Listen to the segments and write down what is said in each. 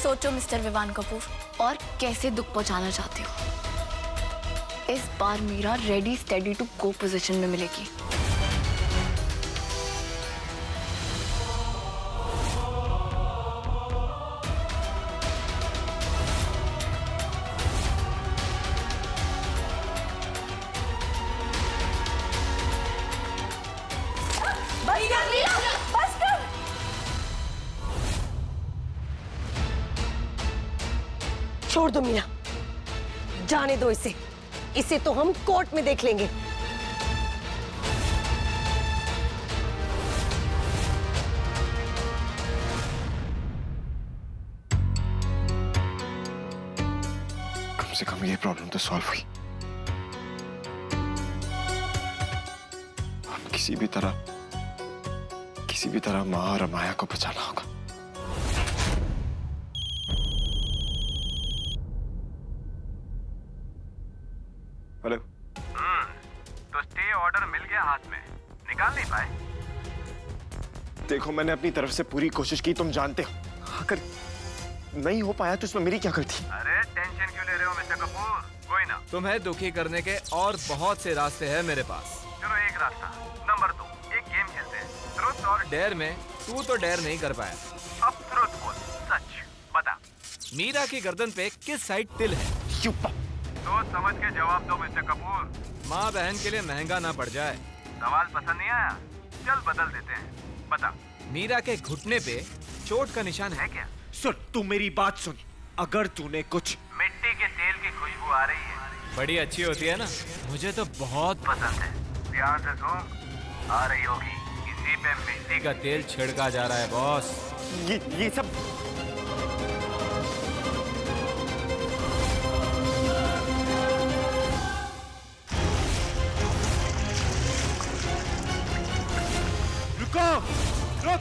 सोचो मिस्टर विवान कपूर, और कैसे दुख पहुंचाना चाहते हो। इस बार Meera ready steady to go position में मिलेगी। छोड़ दो मीरा, जाने दो इसे। इसे तो हम कोर्ट में देख लेंगे। कम से कम ये प्रॉब्लम तो सॉल्व हुई। हम किसी भी तरह माँ और माया को बचाना होगा। हेलो। तो स्टे ऑर्डर मिल गया हाथ में, निकाल नहीं पाए? देखो, मैंने अपनी तरफ से पूरी कोशिश की, तुम जानते हो। अगर नहीं हो पाया तो इसमें मेरी क्या गलती? अरे टेंशन क्यों ले रहे हो मिस्टर कपूर? कोई ना, तुम्हें दुखी करने के और बहुत से रास्ते हैं मेरे पास। चलो एक रास्ता, नंबर 2, एक गेम खेलते हैं। ट्रुथ और डेयर में तू तो डेयर नहीं कर पाया। अब ट्रुथ बोल, सच बता। मीरा की गर्दन पे किस साइड तिल है? सोच समझ के जवाब दो मिस्टर कपूर। माँ बहन के लिए महंगा ना पड़ जाए। सवाल पसंद नहीं आया? चल बदल देते हैं, बता। मीरा के घुटने पे चोट का निशान है क्या? सुन, तू मेरी बात सुन। अगर तूने कुछ मिट्टी के तेल की खुशबू आ रही है। बड़ी अच्छी होती है ना, मुझे तो बहुत पसंद है। ध्यान से सुन, आ रही होगी। किसी पे मिट्टी का तेल छिड़का जा रहा है बॉस। ये सब रुक।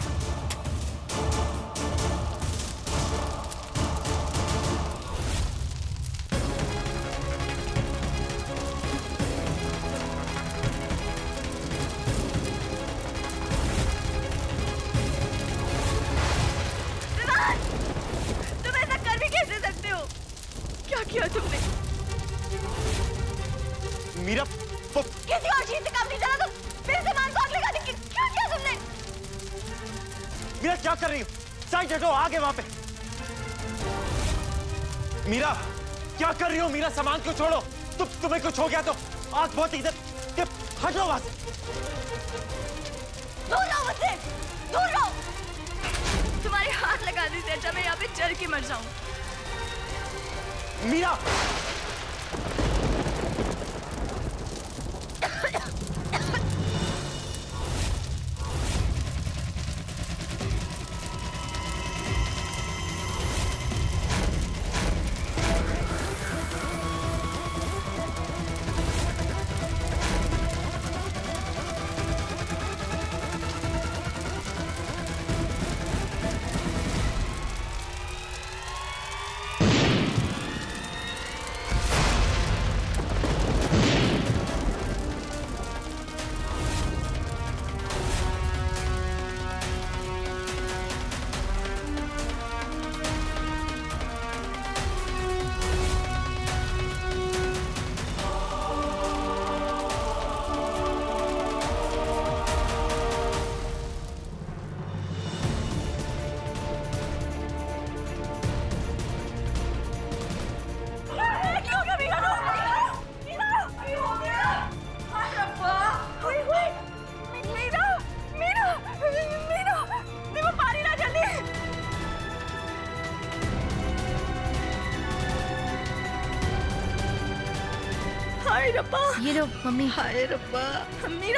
तुम ऐसा कर भी कैसे सकते हो? क्या किया तुमने? मीरा, किसी और चीज से काम नहीं चला। तुम फिर से मान को आग लगा दी। क्यों किया तुमने? मीरा क्या कर रही हो? साइड हटो, आगे वहां पे। मीरा क्या कर रही हो? मीरा सामान को छोड़ो। तुम्हें कुछ हो गया तो आग बहुत इधर। हटो वहां से। दूर रहो मुझसे, दूर रहो। तुम्हारे हाथ लगाने से अच्छा मैं यहाँ पे जल के मर जाऊं। मीरा, हाय रब्बा। ये लो मम्मी। हाय रब्बा। मीरा।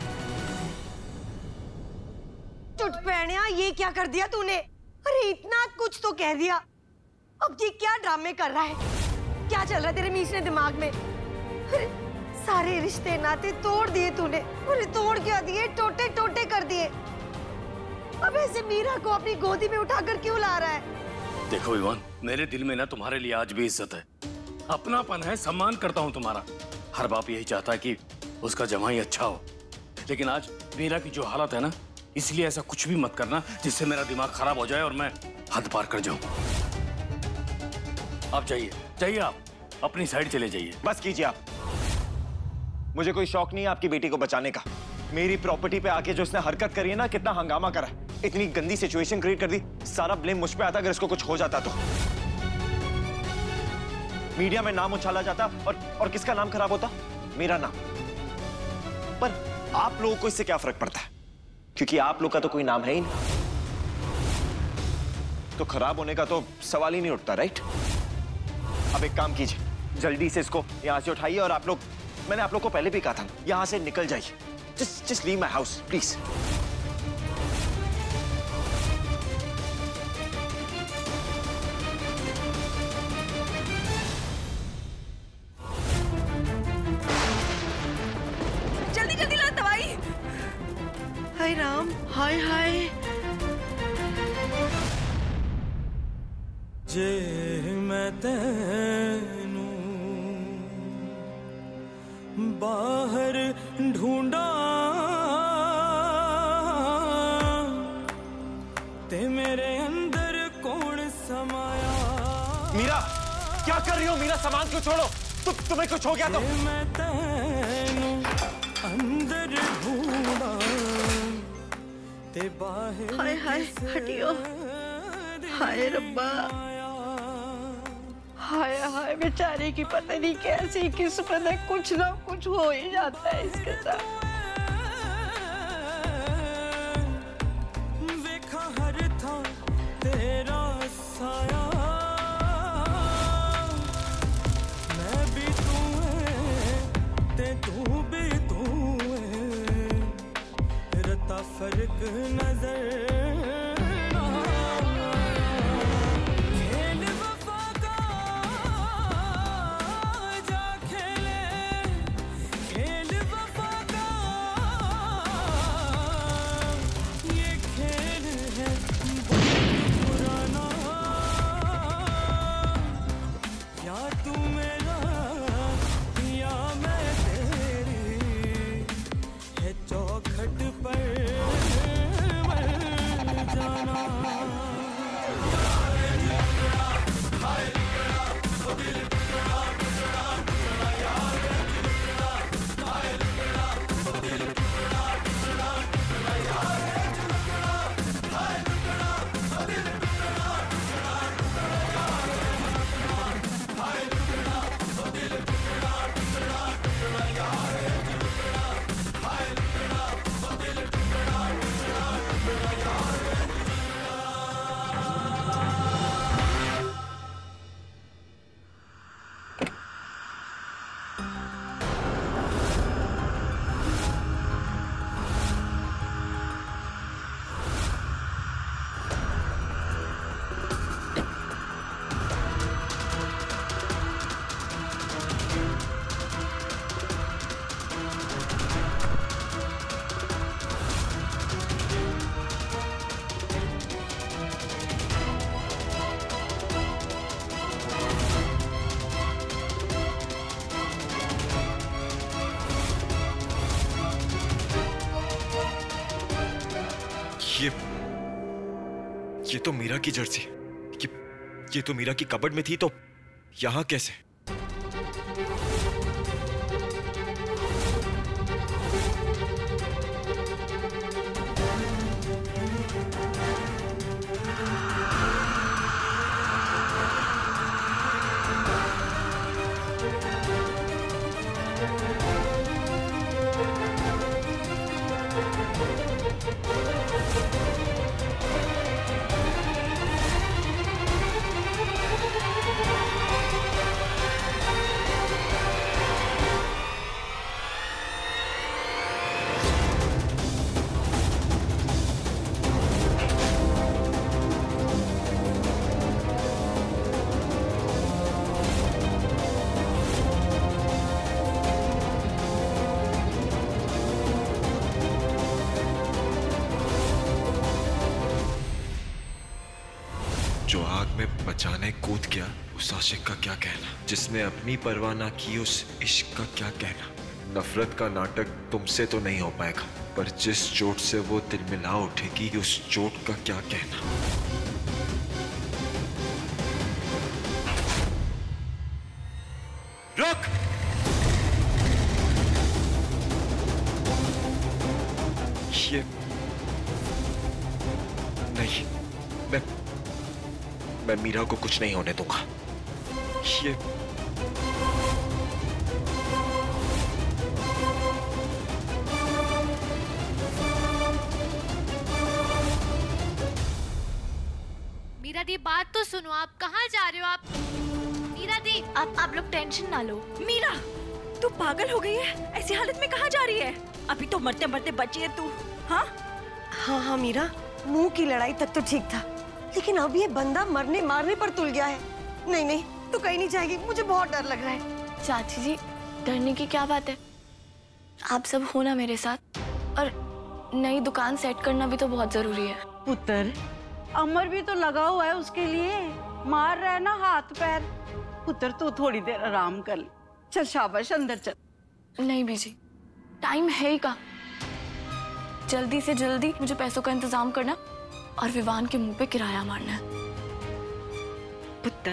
टुटपैणिया, ये क्या कर दिया तूने? अरे इतना कुछ तो कह दिया, अब ये क्या ड्रामे कर रहा है? क्या चल रहा है तेरे मीस ने दिमाग में? अरे सारे रिश्ते नाते तोड़ दिए तूने। अरे तोड़ क्या दिए, टोटे टोटे कर दिए। अब ऐसे मीरा को अपनी गोदी में उठाकर क्यों ला रहा है? देखो विवान, मेरे दिल में ना तुम्हारे लिए आज भी इज्जत है, अपनापन है, सम्मान करता हूँ तुम्हारा। हर बाप यही चाहता है कि उसका जमाई अच्छा हो, लेकिन आज मीरा की जो हालत है ना, इसलिए ऐसा कुछ भी मत करना जिससे मेरा दिमाग खराब हो जाए और मैं हद पार कर जाऊं। आप जाइए, जाइए, आप अपनी साइड चले जाइए। बस कीजिए आप। मुझे कोई शौक नहीं है आपकी बेटी को बचाने का। मेरी प्रॉपर्टी पे आके जो उसने हरकत करी है ना, कितना हंगामा करा, इतनी गंदी सिचुएशन क्रिएट कर दी, सारा ब्लेम मुझ पे आता अगर इसको कुछ हो जाता तो। मीडिया में नाम उछाला जाता और किसका नाम खराब होता? मेरा नाम। पर आप लोगों को इससे क्या फर्क पड़ता है? क्योंकि आप लोग का तो कोई नाम है ही नहीं, तो खराब होने का तो सवाल ही नहीं उठता, राइट? अब एक काम कीजिए, जल्दी से इसको यहां से उठाइए और आप लोग, मैंने आप लोग को पहले भी कहा था, यहां से निकल जाइए। Just leave my house please. जल्दी जल्दी ला दवाई। हाय राम, हाय हाय। जे मैं तेनू बाहर ढूंढा ते मेरे अंदर कौन समाया। मीरा, क्या कर रही हो? मीरा, सामान क्यों छोड़ो? तुम्हें कुछ हो गया तो? मैं तेनू अंदर ढूंढा ते बाहर। हाय हाय, हटियो। हाय रब्बा, हाय हाय, बेचारे की पता नहीं कैसी किस्मत है, कुछ ना कुछ हो ही जाता है इसके साथ। देखा हर था तेरा साया, मैं भी तू है ते तू भी तू है, रता फर्क नजर। ये तो मीरा की जर्सी। ये तो मीरा की कबर्ड में थी, तो यहां कैसे? जो आग में बचाने कूद गया, उस आशिक का क्या कहना? जिसने अपनी परवाह ना की, उस इश्क का क्या कहना? नफरत का नाटक तुमसे तो नहीं हो पाएगा, पर जिस चोट से वो दिल मिला उठेगी, उस चोट का क्या कहना? ये नहीं, मैं मीरा को कुछ नहीं होने दूंगा। ये मीरा दी बात तो सुनो, आप कहाँ जा रहे हो? आप मीरा दी, आप लोग टेंशन ना लो। मीरा, तू पागल हो गई है? ऐसी हालत में कहाँ जा रही है? अभी तो मरते मरते बची है तू। हाँ हाँ मीरा, मुंह की लड़ाई तक तो ठीक था, लेकिन अब ये बंदा मरने मारने पर तुल गया है। नहीं नहीं, तू कहीं नहीं जाएगी, मुझे बहुत डर लग रहा है। चाची जी, डरने की क्या बात है? आप सब हो ना मेरे साथ, और नई दुकान सेट करना भी तो बहुत जरूरी है। पुत्र, अमर भी तो लगा हुआ है उसके लिए, मार रहा है ना हाथ पैर। पुत्र तू थोड़ी देर आराम कर ले। चल शाबाश, अंदर चल। नहीं बीजी, टाइम है ही का। जल्दी से जल्दी मुझे पैसों का इंतजाम करना और विवान के मुंह पे किराया मारना है। पुत्र,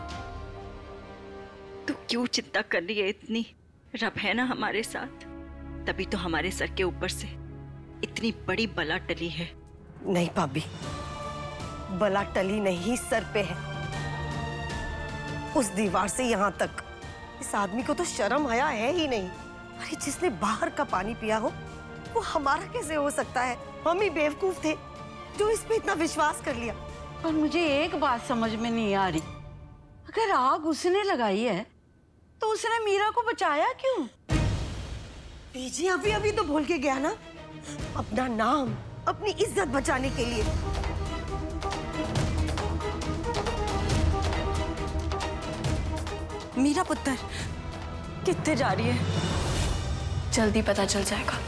तू क्यों चिंता कर रही है इतनी? रब है ना हमारे साथ, तभी तो हमारे सर के ऊपर से इतनी बड़ी बला टली है। नहीं भाभी, बला टली नहीं, सर पे है। उस दीवार से यहाँ तक इस आदमी को तो शर्म हया है ही नहीं। अरे जिसने बाहर का पानी पिया हो वो हमारा कैसे हो सकता है? हम ही बेवकूफ थे जो इस पे इतना विश्वास कर लिया। पर मुझे एक बात समझ में नहीं आ रही, अगर आग उसने लगाई है तो उसने मीरा को बचाया क्यों? बीजी अभी अभी तो भूल के गया ना, अपना नाम, अपनी इज्जत बचाने के लिए। मीरा पुत्र, कितने जा रही है? जल्दी पता चल जाएगा।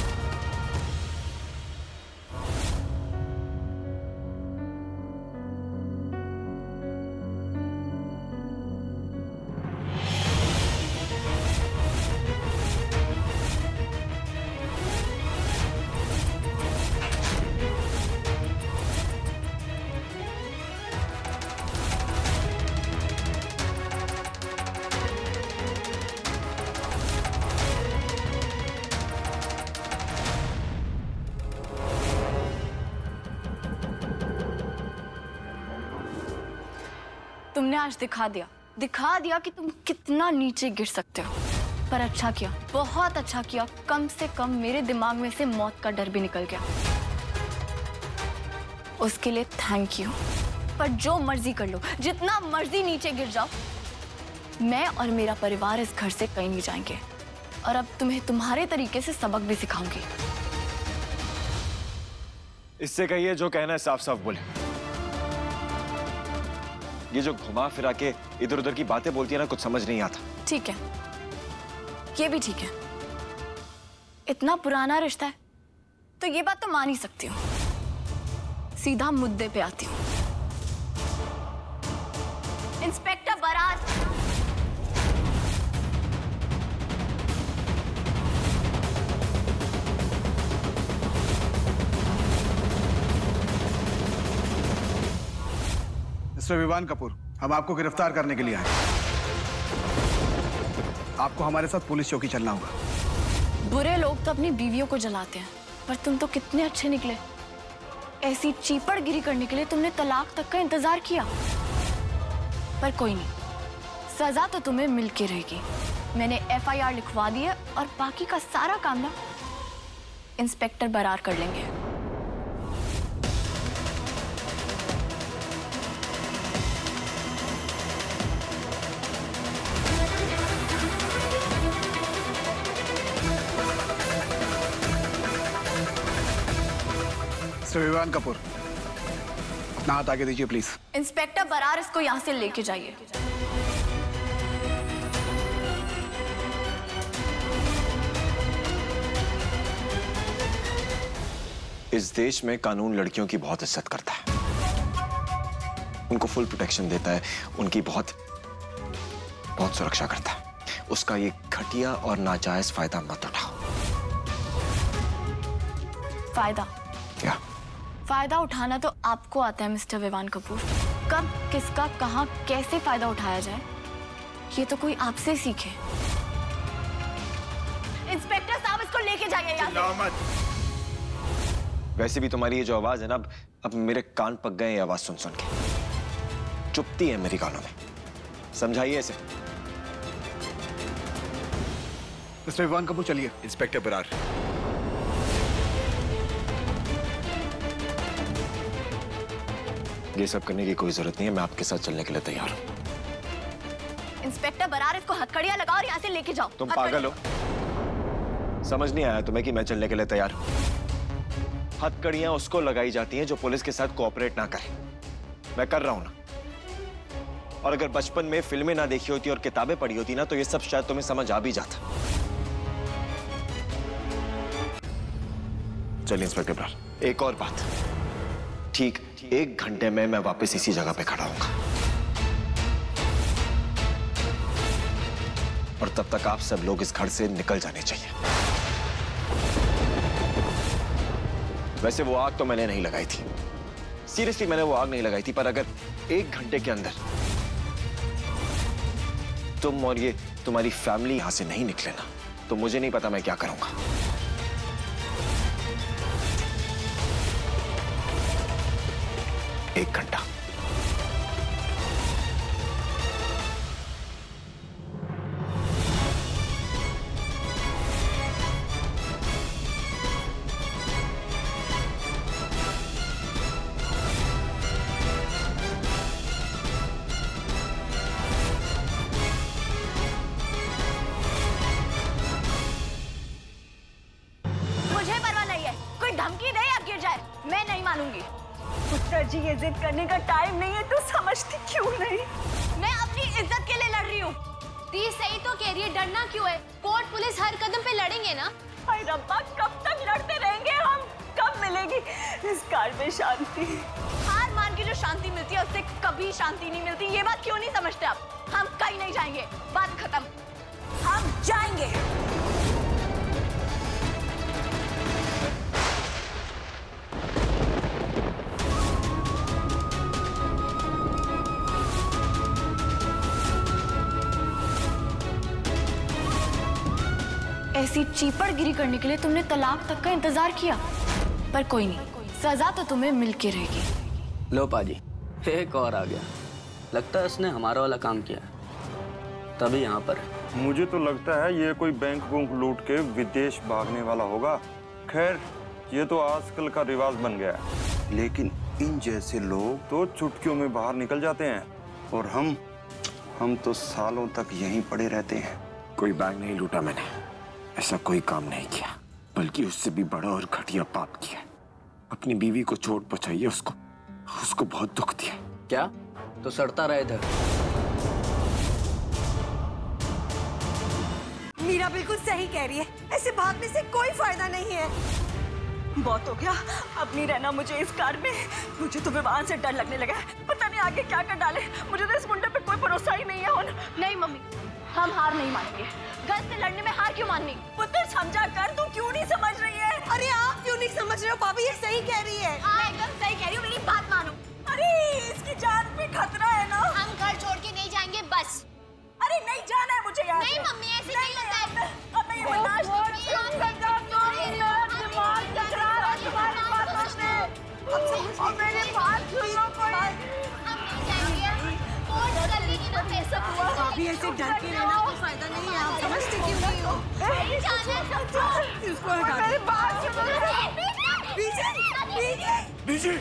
तुमने आज दिखा दिया कि तुम कितना नीचे गिर सकते हो। पर अच्छा किया, बहुत अच्छा किया। कम से कम मेरे दिमाग में से मौत का डर भी निकल गया। उसके लिए थैंक यू। पर जो मर्जी कर लो, जितना मर्जी नीचे गिर जाओ, मैं और मेरा परिवार इस घर से कहीं नहीं जाएंगे। और अब तुम्हें तुम्हारे तरीके से सबक भी सिखाऊंगी। इससे कहिए जो कहना है साफ साफ बोले। ये जो घुमा फिरा के इधर उधर की बातें बोलती है ना, कुछ समझ नहीं आता। ठीक है, ये भी ठीक है। इतना पुराना रिश्ता है तो ये बात तो मान ही सकती हूँ। सीधा मुद्दे पे आती हूँ। इंस्पेक्टर बरात, मिस्टर विवान कपूर, हम आपको गिरफ्तार करने के लिए आए। आपको हमारे साथ पुलिस चौकी चलना होगा। बुरे लोग तो अपनी बीवियों को जलाते हैं, पर तुम तो कितने अच्छे निकले। ऐसी चीपड़गिरी करने के लिए तुमने तलाक तक का इंतजार किया। पर कोई नहीं, सजा तो तुम्हें मिलके रहेगी। मैंने FIR लिखवा दी है और बाकी का सारा काम ना इंस्पेक्टर बरार कर लेंगे। विवान कपूर, अपना हाथ आगे दीजिए प्लीज। इंस्पेक्टर बरार, इसको यहाँ से लेके जाइए। इस देश में कानून लड़कियों की बहुत इज्जत करता है, उनको फुल प्रोटेक्शन देता है, उनकी बहुत सुरक्षा करता है। उसका ये घटिया और नाजायज फायदा मत उठाओ। फायदा उठाना तो आपको आता है मिस्टर विवान कपूर। कब, किसका, कहां, कैसे फायदा उठाया जाए, ये तो कोई आपसे सीखे। इंस्पेक्टर साहब, इसको लेके जाइए यहाँ से। वैसे भी तुम्हारी ये जो आवाज है ना, अब मेरे कान पक गए ये आवाज सुन सुन के। चुपती है मेरी कानों में। समझाइए इसे। मिस्टर विवान कपूर, चलिए। इंस्पेक्टर बरार। ये सब करने की कोई जरूरत नहीं है, मैं आपके साथ चलने के लिए तैयार हूँ। इंस्पेक्टर बरार, इसको हथकड़ियां लगाओ और यहाँ से लेके जाओ। तुम पागल हो? समझ नहीं आया तुम्हें कि मैं चलने के लिए तैयार हूँ? हथकड़ियां उसको लगाई जाती हैं जो पुलिस के साथ कोऑपरेट ना करे। मैं कर रहा हूं ना। और अगर बचपन में फिल्में ना देखी होती और किताबें पढ़ी होती ना, तो ये सब शायद तुम्हें समझ आ भी जाता। चलिए इंस्पेक्टर बरार, एक और बात। ठीक 1 घंटे में मैं वापस इसी जगह पे खड़ा होऊंगा, और तब तक आप सब लोग इस घर से निकल जाने चाहिए। वैसे वो आग तो मैंने नहीं लगाई थी, सीरियसली मैंने वो आग नहीं लगाई थी, पर अगर 1 घंटे के अंदर तुम और ये तुम्हारी फैमिली यहां से नहीं निकले ना, तो मुझे नहीं पता मैं क्या करूंगा। एक घंटा। पुत्र जी, ये जिद करने का टाइम नहीं है, तू समझती क्यों नहीं? मैं अपनी इज्जत के लिए लड़ रही हूँ। दी सही तो कह रही है, डरना क्यों है? कोर्ट पुलिस हर कदम पे लड़ेंगे ना। हाय रब्बा, कब तक लड़ते रहेंगे हम? कब मिलेगी इस घर में शांति? हार मान की जो शांति मिलती है उससे कभी शांति नहीं मिलती। ये बात क्यों नहीं समझते आप? हम कहीं नहीं जाएंगे, बात खत्म। हम जाएंगे। ऐसी चीपड़गिरी करने के लिए तुमने तलाक तक का इंतजार किया, पर कोई नहीं, सजा तो तुम्हें मिलके रहेगी। लो पाजी, एक और आ गया। लगता है उसने हमारा वाला काम किया, तभी यहाँ पर। मुझे तो लगता है ये कोई बैंक बुंक लूट के विदेश भागने वाला होगा। खैर, ये तो आजकल का रिवाज बन गया है, लेकिन इन जैसे लोग तो चुटकियों में बाहर निकल जाते हैं, और हम तो सालों तक यहीं पड़े रहते हैं। कोई बैंक नहीं लूटा मैंने, ऐसा कोई काम नहीं किया, बल्कि उससे भी बड़ा और घटिया पाप किया। अपनी बीवी को चोट पहुंचाई है, उसको बहुत दुख दिया। क्या? तो सड़ता रहे इधर। मीरा बिल्कुल सही कह रही है, ऐसे भागने से कोई फायदा नहीं है। बहुत हो गया, अब नहीं रहना मुझे इस कार में। मुझे तो विवान से डर लगने लगा है, पता नहीं आगे क्या कर डाले। मुझे तो इस मुंडे पे कोई भरोसा ही नहीं है। नहीं मम्मी, हम हार नहीं मानेंगे। घर से लड़ने में हार क्यों माननी? पुत्र समझा कर, तू क्यों नहीं समझ रही है? अरे आप क्यों नहीं समझ रहे हो? भाभी ये सही कह रही है। मैं एकदम सही कह रही हूँ, मेरी बात मानो। अरे इसकी जान पे खतरा है ना। हम घर छोड़ के नहीं जाएंगे बस। अरे नहीं जाना है मुझे यहाँ। नहीं मम्मी, ऐसे नहीं होता है। अब मैं ये बर्दाश्त नहीं भाभी ऐसे डर के रहना कोई फायदा नहीं है, आप समझते क्यों नहीं हो? इसको हटा दीजिए।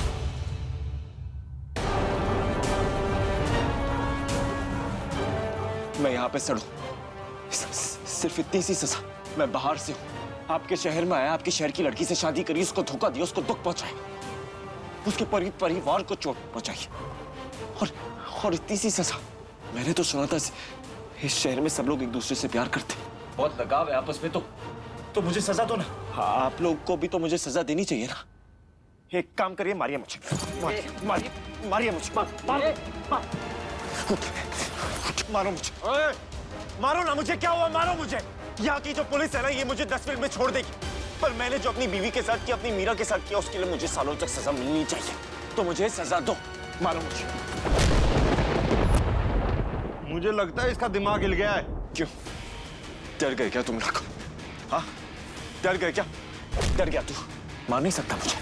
मैं यहाँ पे सड़ूं, सिर्फ इतनी सी सजा। मैं बाहर से हूँ, आपके शहर में आया, आपकी शहर की लड़की से शादी करी, उसको धोखा दिया, उसको दुख पहुंचाया, उसके परिवार को चोट पहुंचाई, और इतनी सी सजा। मैंने तो सुना था इस शहर में सब लोग एक दूसरे से प्यार करते, बहुत लगाव है आपस में, तो मुझे सजा दो ना। हाँ, आप लोग को भी तो मुझे सजा देनी चाहिए ना। एक काम करिए, मारिए मुझे, मारिए मुझे, मारो मुझे, मारो ना मुझे। क्या हुआ? मारो मुझे। यहाँ की जो पुलिस है ना, ये मुझे 10 मिनट में छोड़ देगी, पर मैंने जो अपनी बीवी के साथ किया, अपनी मीरा के साथ किया, उसके लिए मुझे सालों तक सजा मिलनी चाहिए। तो मुझे सजा दो, मारो मुझे। मुझे लगता है इसका दिमाग हिल गया है। क्यों? डर गए क्या तुम लोग? हाँ, डर गए क्या? डर गया तू? मार नहीं सकता मुझे।